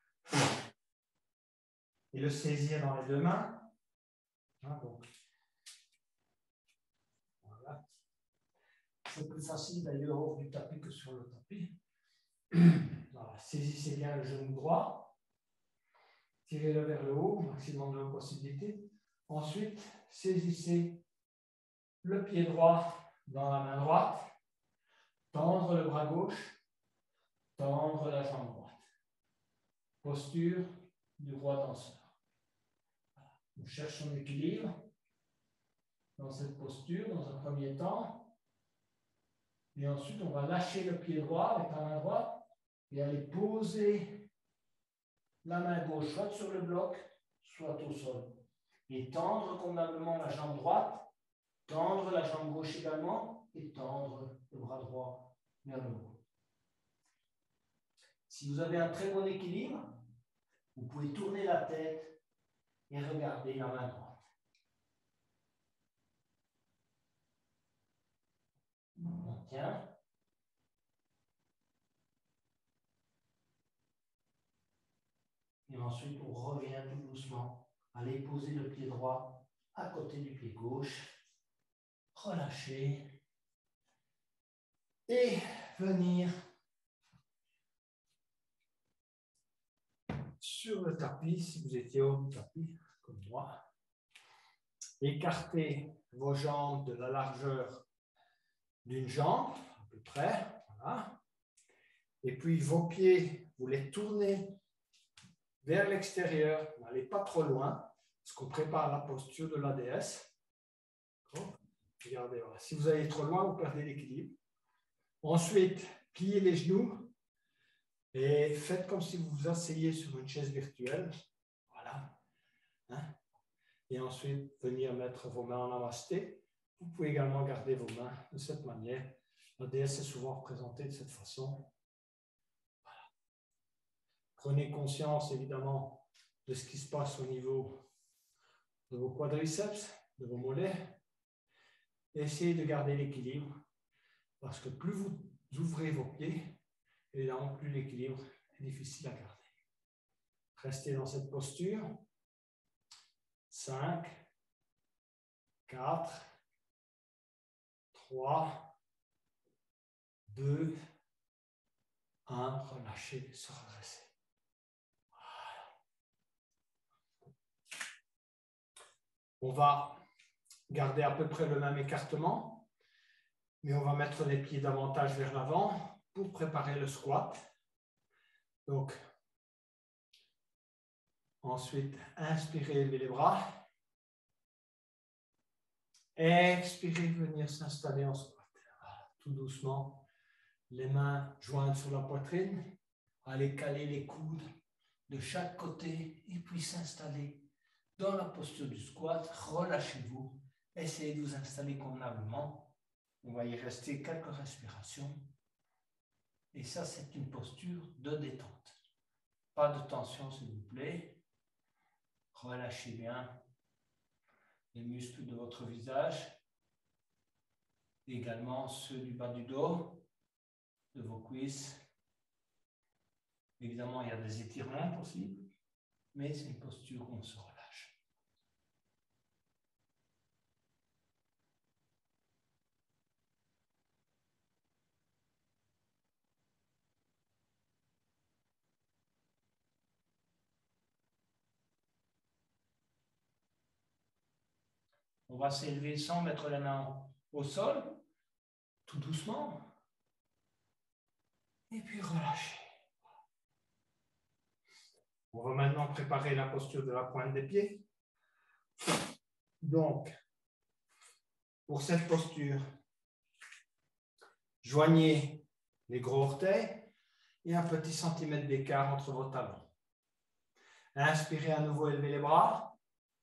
et le saisir dans les deux mains. Hein, donc, voilà. C'est plus facile d'ailleurs hors du tapis que sur le tapis. Voilà. Saisissez bien le genou droit. Tirez-le vers le haut, maximum de vos possibilités. Ensuite, saisissez le pied droit dans la main droite. Tendre le bras gauche. Tendre la jambe droite. Posture du roi danseur. On cherche son équilibre dans cette posture, dans un premier temps. Et ensuite, on va lâcher le pied droit avec la main droite et aller poser la main gauche soit sur le bloc, soit au sol. Et tendre convenablement la jambe droite, tendre la jambe gauche également et tendre le bras droit vers le haut. Si vous avez un très bon équilibre, vous pouvez tourner la tête et regarder la main droite. On tient. Et ensuite, on revient tout doucement. Allez poser le pied droit à côté du pied gauche. Relâcher. Et venir sur le tapis, si vous étiez au tapis, comme moi. Écartez vos jambes de la largeur d'une jambe, à peu près. Voilà. Et puis vos pieds, vous les tournez vers l'extérieur. N'allez pas trop loin, parce qu'on prépare la posture de la déesse. Regardez, voilà. Si vous allez trop loin, vous perdez l'équilibre. Ensuite, pliez les genoux et faites comme si vous vous asseyez sur une chaise virtuelle. Voilà. Hein? Et ensuite, venir mettre vos mains en namasté. Vous pouvez également garder vos mains de cette manière. La déesse est souvent représentée de cette façon. Voilà. Prenez conscience, évidemment, de ce qui se passe au niveau de vos quadriceps, de vos mollets. Et essayez de garder l'équilibre, parce que plus vous ouvrez vos pieds, évidemment, plus l'équilibre est difficile à garder. Restez dans cette posture. cinq, quatre, trois, deux, un. Relâchez, se redresser. Voilà. On va garder à peu près le même écartement, mais on va mettre les pieds davantage vers l'avant pour préparer le squat. Donc, ensuite, inspirez, levez les bras. Expirez, venir s'installer en squat. Voilà, tout doucement, les mains jointes sur la poitrine. Allez caler les coudes de chaque côté et puis s'installer dans la posture du squat. Relâchez-vous. Essayez de vous installer convenablement. On va y rester quelques respirations. Et ça, c'est une posture de détente. Pas de tension, s'il vous plaît. Relâchez bien les muscles de votre visage. Également ceux du bas du dos, de vos cuisses. Évidemment, il y a des étirements possibles, mais c'est une posture où on se relâche. On va s'élever sans mettre les mains au sol, tout doucement. Et puis relâcher. On va maintenant préparer la posture de la pointe des pieds. Donc, pour cette posture, joignez les gros orteils et un petit centimètre d'écart entre vos talons. Inspirez à nouveau, élevez les bras.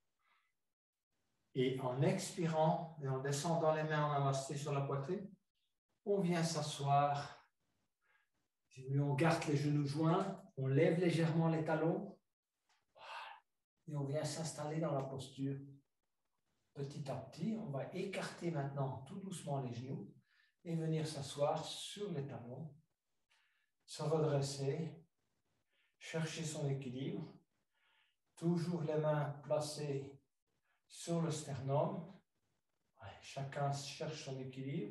Et en expirant et en descendant les mains en namasté sur la poitrine, on vient s'asseoir. On garde les genoux joints, on lève légèrement les talons et on vient s'installer dans la posture. Petit à petit, on va écarter maintenant tout doucement les genoux et venir s'asseoir sur les talons, se redresser, chercher son équilibre, toujours les mains placées sur le sternum. Chacun cherche son équilibre.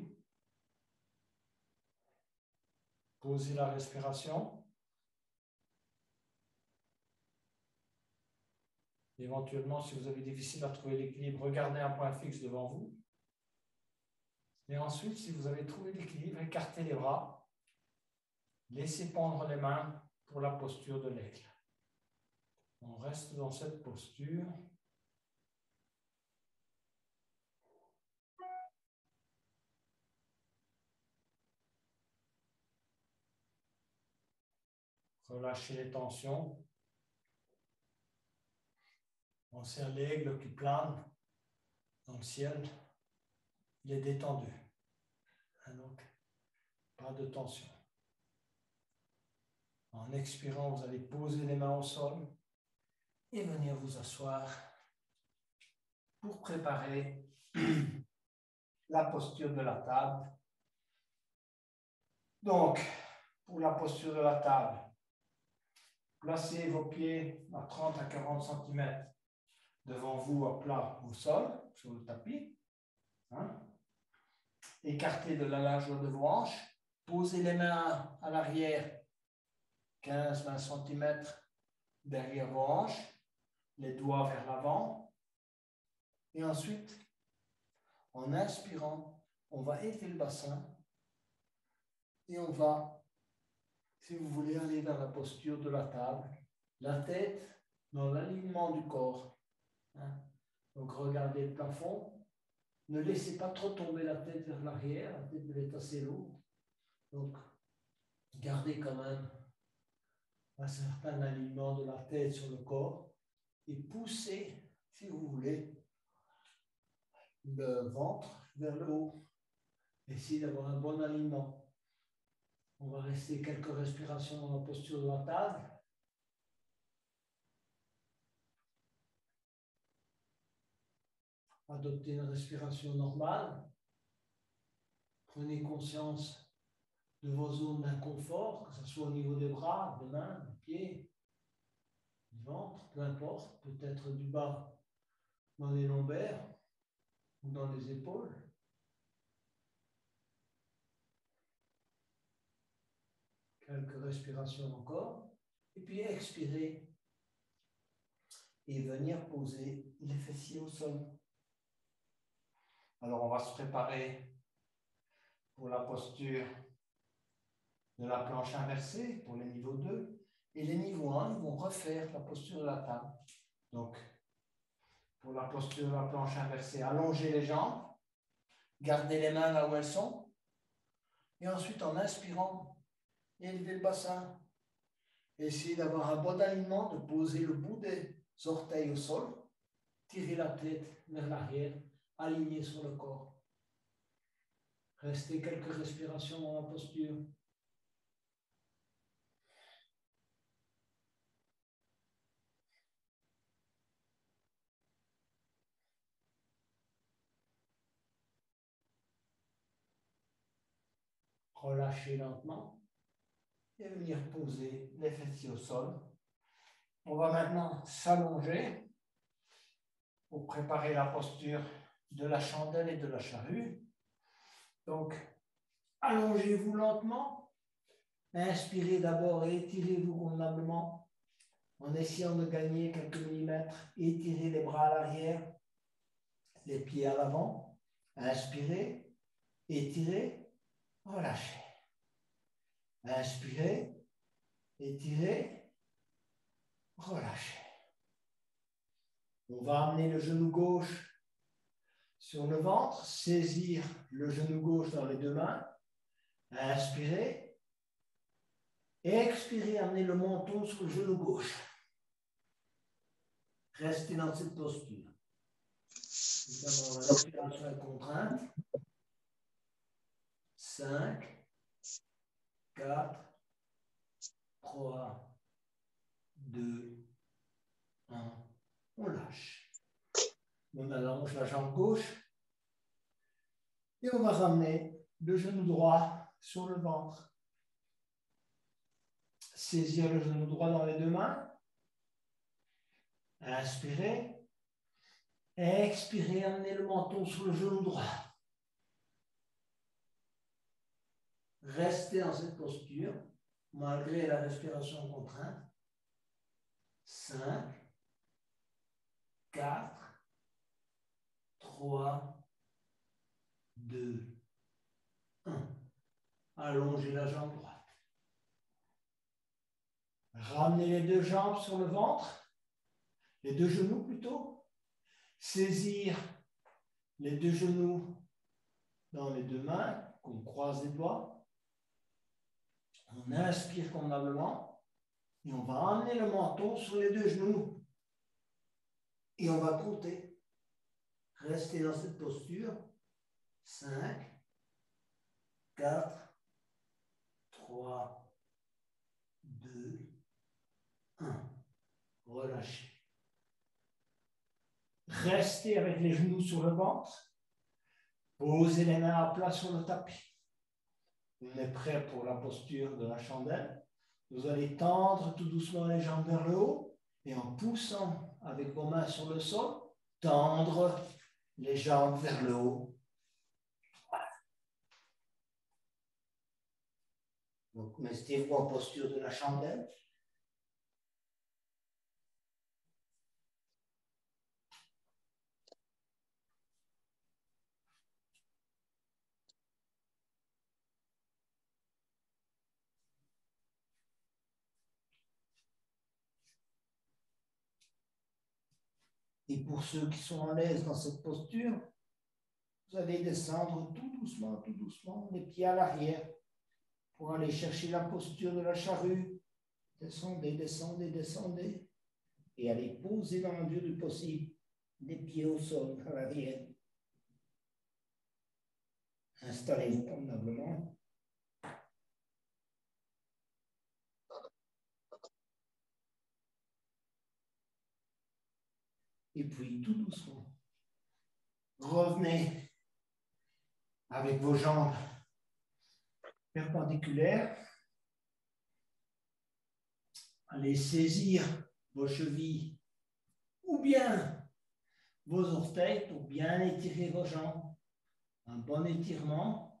Posez la respiration. Éventuellement, si vous avez difficile à trouver l'équilibre, regardez un point fixe devant vous. Et ensuite, si vous avez trouvé l'équilibre, écartez les bras. Laissez pendre les mains pour la posture de l'aigle. On reste dans cette posture. Relâchez les tensions. On serre l'aigle qui plane dans le ciel. Il est détendu. Donc, pas de tension. En expirant, vous allez poser les mains au sol et venir vous asseoir pour préparer la posture de la table. Donc, pour la posture de la table, placez vos pieds à trente à quarante centimètres devant vous à plat au sol, sur le tapis. Hein? Écartez de la largeur de vos hanches. Posez les mains à l'arrière, quinze à vingt centimètres derrière vos hanches. Les doigts vers l'avant. Et ensuite, en inspirant, on va élever le bassin. Et on va, si vous voulez, aller dans la posture de la table. La tête dans l'alignement du corps. Hein? Donc, regardez le plafond. Ne laissez pas trop tomber la tête vers l'arrière. La tête elle est assez lourde. Donc, gardez quand même un certain alignement de la tête sur le corps. Et poussez, si vous voulez, le ventre vers le haut. Essayez d'avoir un bon alignement. On va rester quelques respirations dans la posture de la table. Adoptez une respiration normale. Prenez conscience de vos zones d'inconfort, que ce soit au niveau des bras, des mains, des pieds, du ventre, peu importe, peut-être du bas dans les lombaires ou dans les épaules. Quelques respirations encore. Et puis expirez et venir poser les fessiers au sol. Alors on va se préparer pour la posture de la planche inversée, pour les niveaux deux. Et les niveaux un, ils vont refaire la posture de la table. Donc, pour la posture de la planche inversée, allongez les jambes, gardez les mains là où elles sont. Et ensuite, en inspirant, élevez le bassin. Essayez d'avoir un bon alignement, de poser le bout des orteils au sol. Tirez la tête vers l'arrière, alignez sur le corps. Restez quelques respirations dans la posture. Relâchez lentement et venir poser les fessiers au sol. On va maintenant s'allonger pour préparer la posture de la chandelle et de la charrue. Donc, allongez-vous lentement. Inspirez d'abord et étirez-vous convenablement en essayant de gagner quelques millimètres. Étirez les bras à l'arrière. les pieds à l'avant. Inspirez, étirez, relâchez. Inspirez, étirez, relâchez. On va amener le genou gauche sur le ventre, saisir le genou gauche dans les deux mains. Inspirez. Expirez, amenez le menton sur le genou gauche. Restez dans cette posture. Évidemment, la respiration est contrainte. cinq, quatre, trois, deux, un. On lâche. On allonge la jambe gauche. Et on va ramener le genou droit sur le ventre. Saisir le genou droit dans les deux mains. Inspirez. Expirez, amenez le menton sur le genou droit. Restez dans cette posture, malgré la respiration contrainte. cinq, quatre, trois, deux, un. Allongez la jambe droite. Ramenez les deux jambes sur le ventre, les deux genoux plutôt. Saisir les deux genoux dans les deux mains, qu'on croise les doigts. On inspire convenablement et on va amener le menton sur les deux genoux. Et on va compter. Restez dans cette posture. cinq, quatre, trois, deux, un. Relâchez. Restez avec les genoux sur le ventre. Posez les mains à plat sur le tapis. On est prêt pour la posture de la chandelle. Vous allez tendre tout doucement les jambes vers le haut et en poussant avec vos mains sur le sol, tendre les jambes vers le haut. Voilà. Donc, mettez-vous en posture de la chandelle. Et pour ceux qui sont à l'aise dans cette posture, vous allez descendre tout doucement, tout doucement, les pieds à l'arrière pour aller chercher la posture de la charrue. Descendez, descendez, descendez. Et allez poser dans la mesure du possible les pieds au sol à l'arrière. Installez-vous convenablement. Et puis, tout doucement, revenez avec vos jambes perpendiculaires. Allez saisir vos chevilles ou bien vos orteils pour bien étirer vos jambes. Un bon étirement.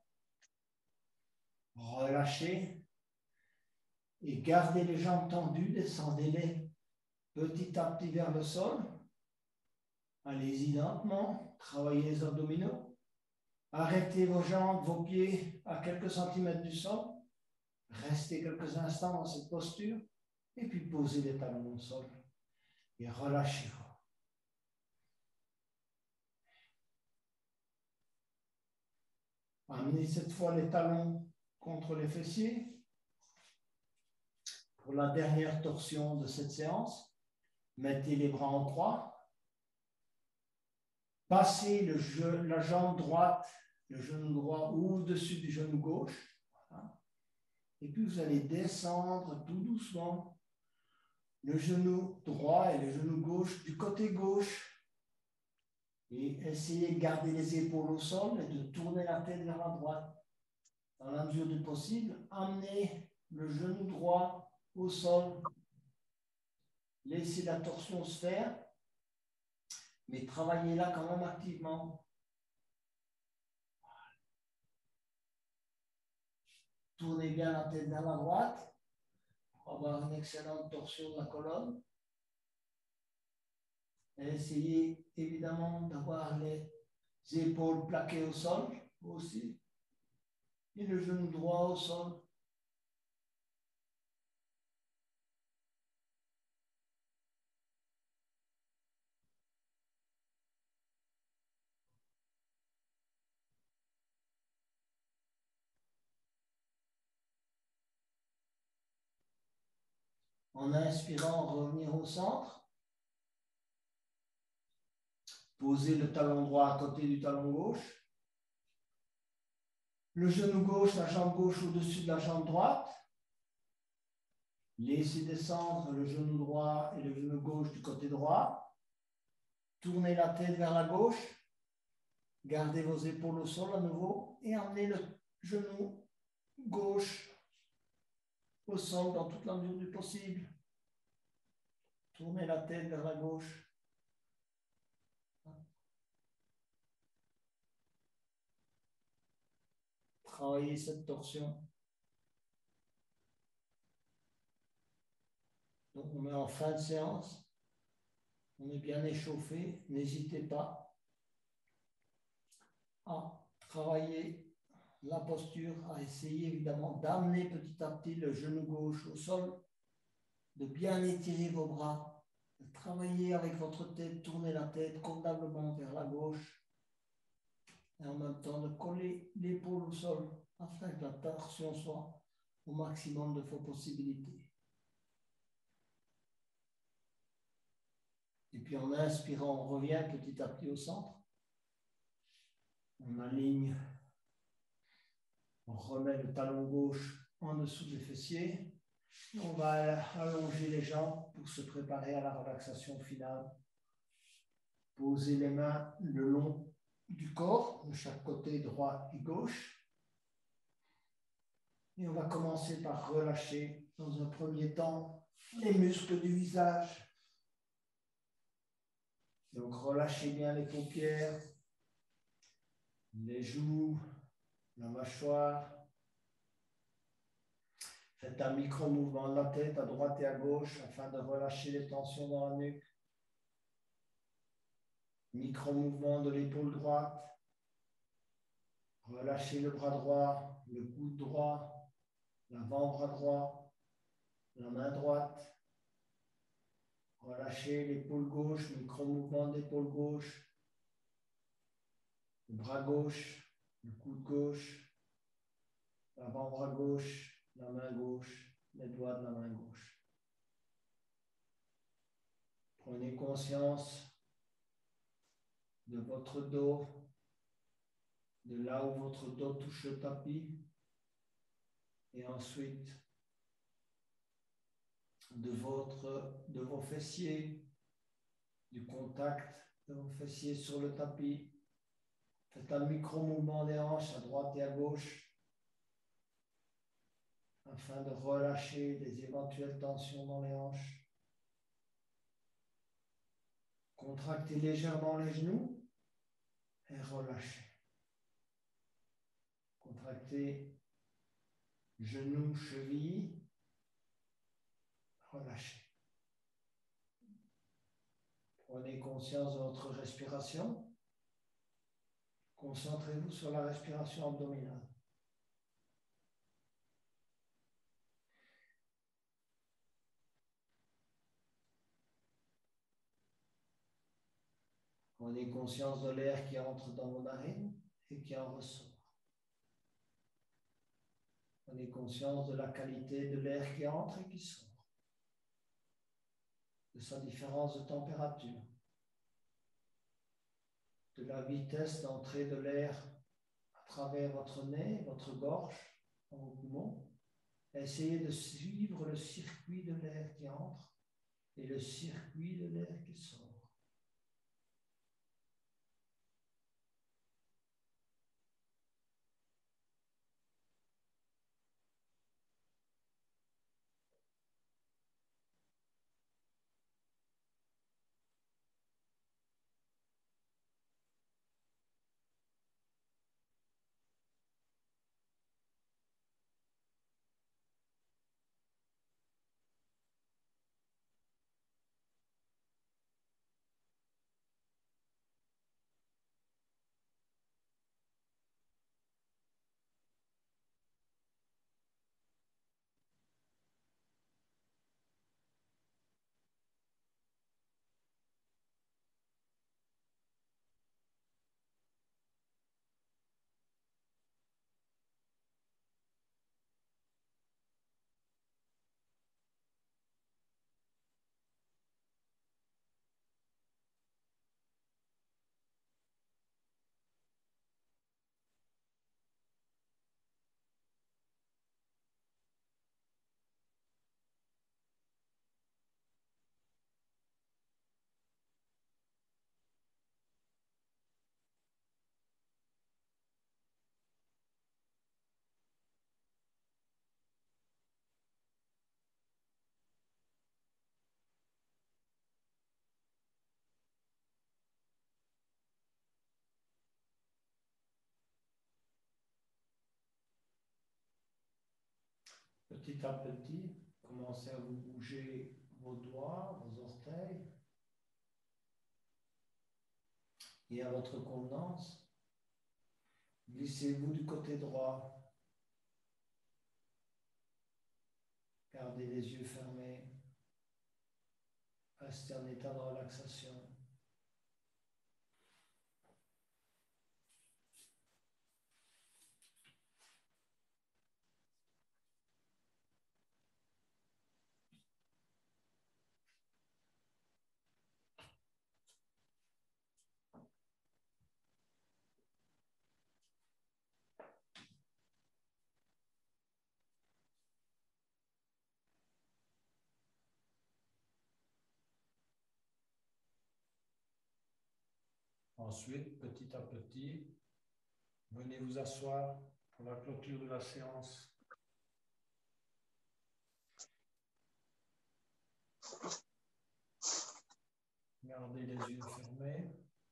Relâchez et gardez les jambes tendues, descendez-les petit à petit vers le sol. Allez-y lentement, travaillez les abdominaux. Arrêtez vos jambes, vos pieds à quelques centimètres du sol. Restez quelques instants dans cette posture et puis posez les talons au sol et relâchez-vous. Amenez cette fois les talons contre les fessiers. Pour la dernière torsion de cette séance, mettez les bras en croix. Passez le jeu, la jambe droite, le genou droit au-dessus du genou gauche. Voilà. Et puis vous allez descendre tout doucement le genou droit et le genou gauche du côté gauche. Et essayez de garder les épaules au sol et de tourner la tête vers la droite. Dans la mesure du possible, amenez le genou droit au sol. Laissez la torsion se faire. Mais travaillez là quand même activement. Tournez bien la tête vers la droite pour avoir une excellente torsion de la colonne. Et essayez évidemment d'avoir les épaules plaquées au sol, aussi. Et le genou droit au sol. En inspirant, revenir au centre. Posez le talon droit à côté du talon gauche. Le genou gauche, la jambe gauche au-dessus de la jambe droite. Laissez descendre le genou droit et le genou gauche du côté droit. Tournez la tête vers la gauche. Gardez vos épaules au sol à nouveau et emmenez le genou gauche au sol dans toute la mesure du possible. Tournez la tête vers la gauche. Travaillez cette torsion. Donc on est en fin de séance. On est bien échauffé. N'hésitez pas à travailler la posture, à essayer évidemment d'amener petit à petit le genou gauche au sol, de bien étirer vos bras, de travailler avec votre tête, tourner la tête convenablement vers la gauche et en même temps de coller l'épaule au sol afin que la torsion soit au maximum de vos possibilités. Et puis en inspirant, on revient petit à petit au centre. On aligne, on remet le talon gauche en dessous des fessiers. On va allonger les jambes pour se préparer à la relaxation finale. Posez les mains le long du corps, de chaque côté droit et gauche. Et on va commencer par relâcher dans un premier temps les muscles du visage. Donc relâchez bien les paupières, les joues, la mâchoire. Faites un micro-mouvement de la tête à droite et à gauche afin de relâcher les tensions dans la nuque. Micro-mouvement de l'épaule droite. Relâchez le bras droit, le coude droit, l'avant-bras droit, la main droite. Relâchez l'épaule gauche, micro-mouvement d'épaule gauche. Le bras gauche, le coude gauche, l'avant-bras gauche, la main gauche, les doigts de la main gauche. Prenez conscience de votre dos, de là où votre dos touche le tapis, et ensuite de, votre, de vos fessiers, du contact de vos fessiers sur le tapis. Faites un micro-mouvement des hanches à droite et à gauche afin de relâcher les éventuelles tensions dans les hanches. Contractez légèrement les genoux et relâchez. Contractez genoux, chevilles, relâchez. Prenez conscience de votre respiration. Concentrez-vous sur la respiration abdominale. Prenez conscience de l'air qui entre dans vos narines et qui en ressort. Prenez conscience de la qualité de l'air qui entre et qui sort, de sa différence de température, de la vitesse d'entrée de l'air à travers votre nez, votre gorge, dans vos poumons. Essayez de suivre le circuit de l'air qui entre et le circuit de l'air qui sort. Petit à petit, commencez à vous bouger vos doigts, vos orteils. Et à votre convenance, glissez-vous du côté droit. Gardez les yeux fermés. Restez en état de relaxation. Ensuite, petit à petit, venez vous asseoir pour la clôture de la séance. Gardez les yeux fermés.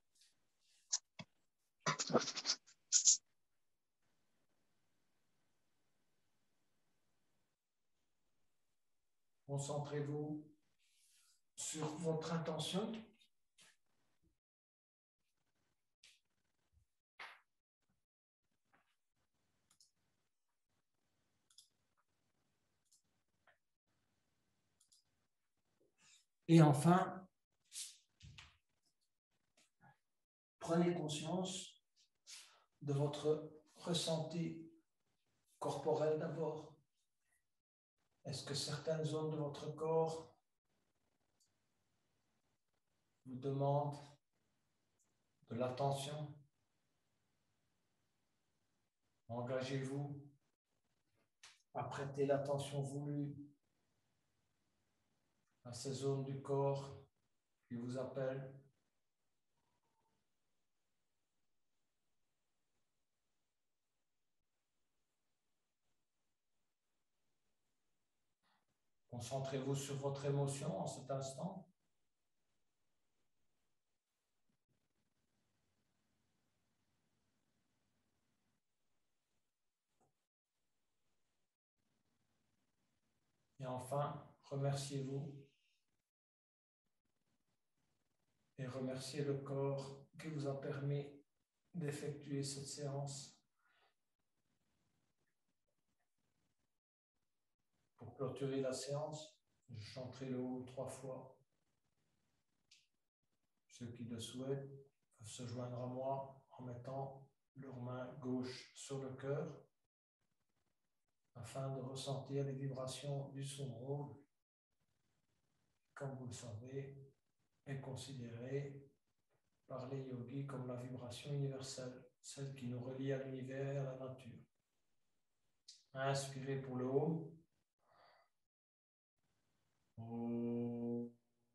Concentrez-vous sur votre intention. Et enfin, prenez conscience de votre ressenti corporel d'abord. Est-ce que certaines zones de votre corps vous demandent de l'attention? Engagez-vous à prêter l'attention voulue à ces zones du corps qui vous appellent. Concentrez-vous sur votre émotion en cet instant. Et enfin, remerciez-vous et remerciez le corps qui vous a permis d'effectuer cette séance. Pour clôturer la séance, je chanterai le Om trois fois. Ceux qui le souhaitent peuvent se joindre à moi en mettant leur main gauche sur le cœur afin de ressentir les vibrations du son Om. Comme vous le savez, est considéré par les yogis comme la vibration universelle, celle qui nous relie à l'univers et à la nature. Inspirez pour le Om. Om.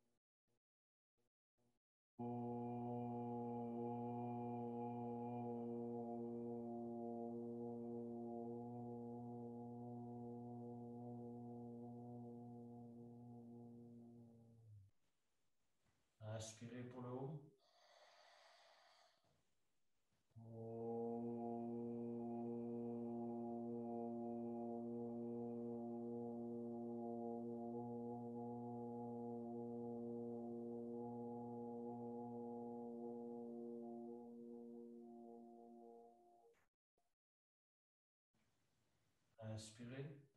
Inspirez pour le Om. Inspirez.